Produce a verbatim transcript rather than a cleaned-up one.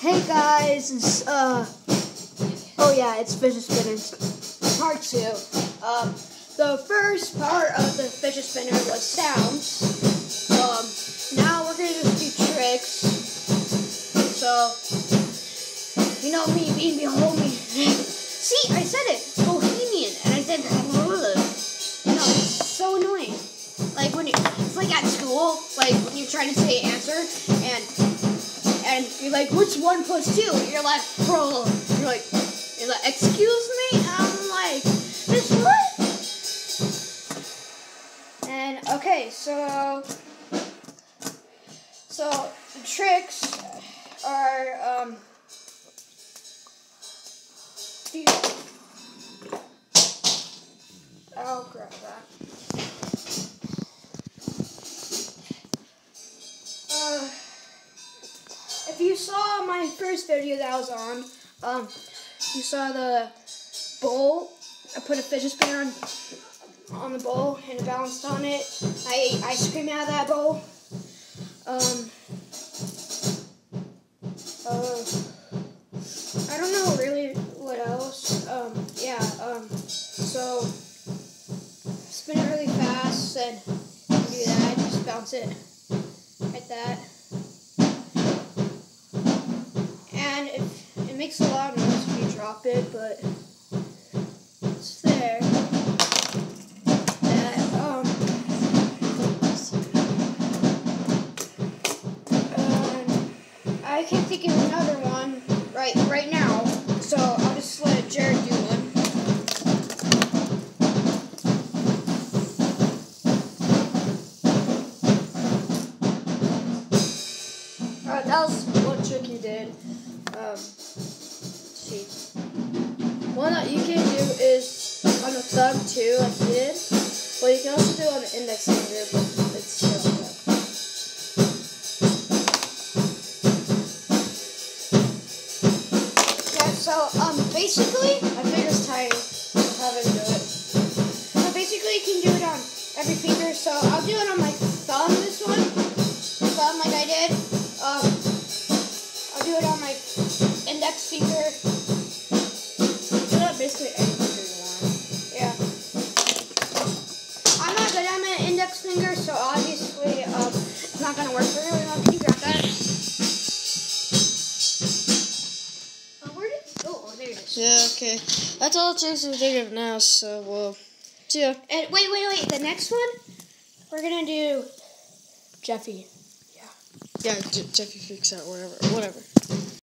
Hey guys, it's, uh, oh yeah, it's Fidget Spinners, part two. Um, the first part of the Fidget Spinner was sounds. Um, now we're gonna just do tricks. So, you know me being behold me. See, I said it, Bohemian, and I said, you know, it's so annoying. Like when you, it's like at school, like when you're trying to say answer, and And you're like, what's one plus two? You're like, bro. You're like, you're like, excuse me? And I'm like, this what? And okay, so, so the tricks are, um, I'll grab that. Uh. If you saw my first video that I was on, um, you saw the bowl. I put a fidget spinner on, on the bowl and it balanced on it. I ate ice cream out of that bowl. Um, uh, I don't know really what else. Um, yeah, um, so spin it really fast and do that. Just bounce it like that. And it, it makes a loud noise if you drop it, but it's there. And, um, and I can't think of another one right right now, so I'll just let Jared do one. Alright, that was one trick you did. Um, let's see. One that you can do is on the thumb too, like you did. Well, you can also do it on the index finger, but it's still good. Yeah, so, um, basically, my finger's tired of having to do it. So basically, you can do it on every finger, so I'll do it on my thumb, this one. Thumb, like I did. Um, I'll do it on my index finger. Do that basically any finger you want. Yeah. I'm not good at my index finger, so obviously um, it's not gonna work very well. Can you grab that? Oh, where did it go? Oh, there it is. Yeah, okay. That's all the tricks we're thinking of now, so well, see ya. And wait, wait, wait. The next one, we're gonna do Jeffy. Yeah, J- Jeffy freaks out, whatever, whatever.